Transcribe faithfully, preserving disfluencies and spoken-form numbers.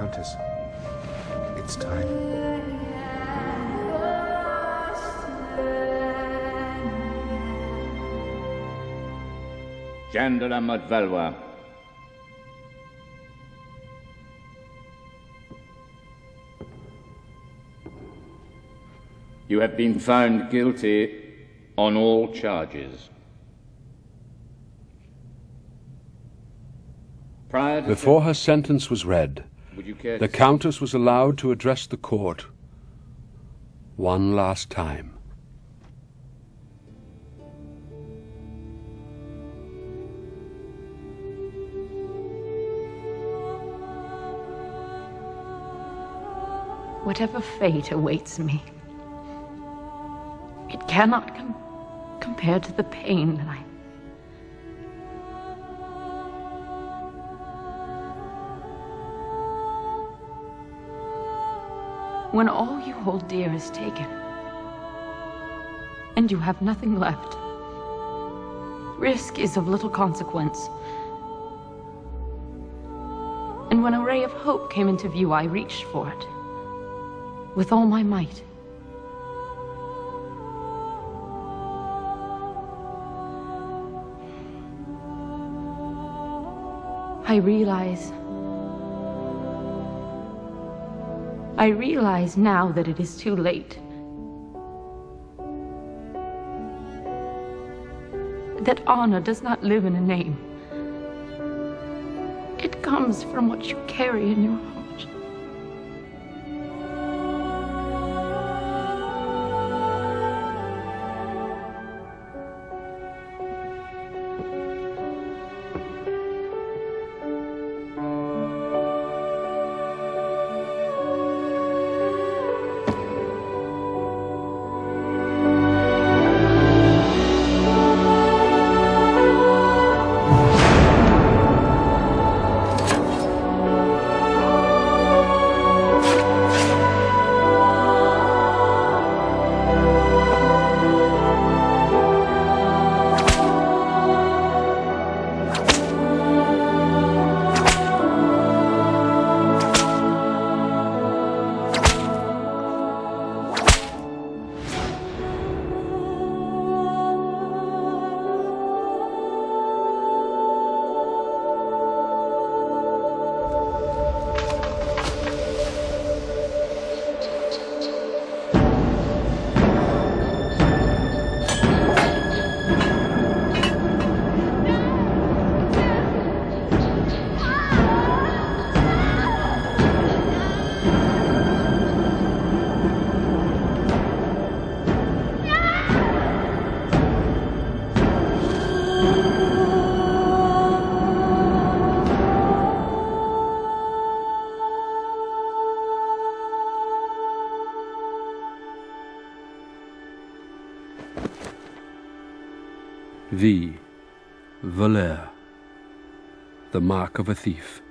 Countess. It's time. Jeanne de la Motte Valois. You have been found guilty on all charges. Prior to Before her sentence was read, Would you care the to Countess was allowed to address the court one last time. Whatever fate awaits me, it cannot com compare to the pain that I... When all you hold dear is taken, and you have nothing left, risk is of little consequence. And when a ray of hope came into view, I reached for it with all my might. I realize... I realize now that it is too late. That honor does not live in a name. It comes from what you carry in your heart. V. Voleur. The mark of a thief.